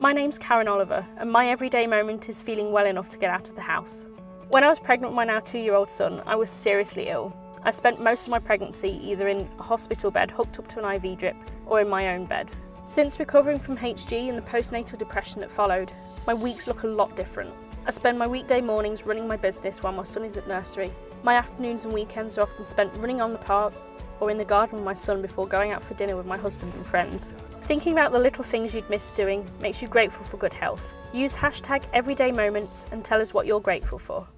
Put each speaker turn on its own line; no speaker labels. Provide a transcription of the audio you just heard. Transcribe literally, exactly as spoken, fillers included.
My name's Karen Oliver, and my everyday moment is feeling well enough to get out of the house. When I was pregnant with my now two-year-old son, I was seriously ill. I spent most of my pregnancy either in a hospital bed hooked up to an I V drip or in my own bed. Since recovering from H G and the postnatal depression that followed, my weeks look a lot different. I spend my weekday mornings running my business while my son is at nursery. My afternoons and weekends are often spent running on the park or in the garden with my son before going out for dinner with my husband and friends. Thinking about the little things you'd miss doing makes you grateful for good health. Use hashtag Everydaymoments and tell us what you're grateful for.